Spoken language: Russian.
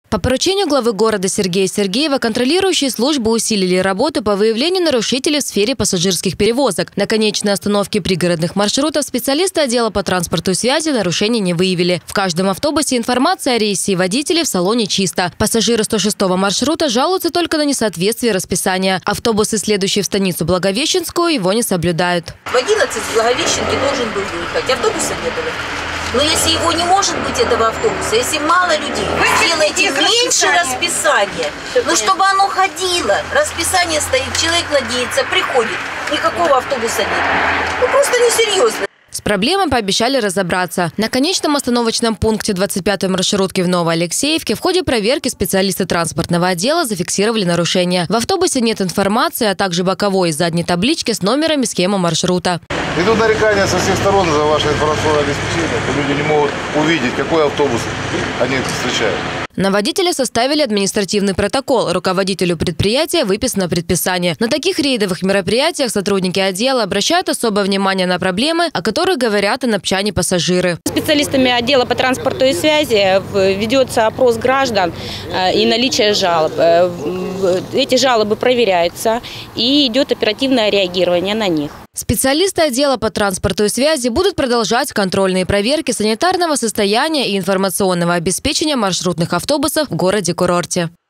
По поручению главы города Сергея Сергеева контролирующие службы усилили работу по выявлению нарушителей в сфере пассажирских перевозок. На конечной остановке пригородных маршрутов специалисты отдела по транспорту и связи нарушений не выявили. В каждом автобусе информация о рейсе и водителе, в салоне чисто. Пассажиры 106-го маршрута жалуются только на несоответствие расписания. Автобусы, следующие в станицу Благовещенскую, его не соблюдают. В 11 с Благовещенки должен был выехать. Автобуса не было. Но если его не может быть, этого автобуса, если мало людей, сделайте меньше расписания. Но чтобы оно ходило, расписание стоит, человек надеется, приходит, никакого автобуса нет. Ну просто несерьезно. С проблемой пообещали разобраться. На конечном остановочном пункте 25-й маршрутки в Новоалексеевке в ходе проверки специалисты транспортного отдела зафиксировали нарушения. В автобусе нет информации, а также боковой и задней таблички с номером и схемой маршрута. Идут нарекания со всех сторон за ваше информационное обеспечение. Люди не могут увидеть, какой автобус они встречают. На водителя составили административный протокол. Руководителю предприятия выписано предписание. На таких рейдовых мероприятиях сотрудники отдела обращают особое внимание на проблемы, о которых говорят инопчане пассажиры. Специалистами отдела по транспорту и связи ведется опрос граждан и наличие жалоб. Эти жалобы проверяются и идет оперативное реагирование на них. Специалисты отдела по транспорту и связи будут продолжать контрольные проверки санитарного состояния и информационного обеспечения маршрутных автобусов в городе-курорте.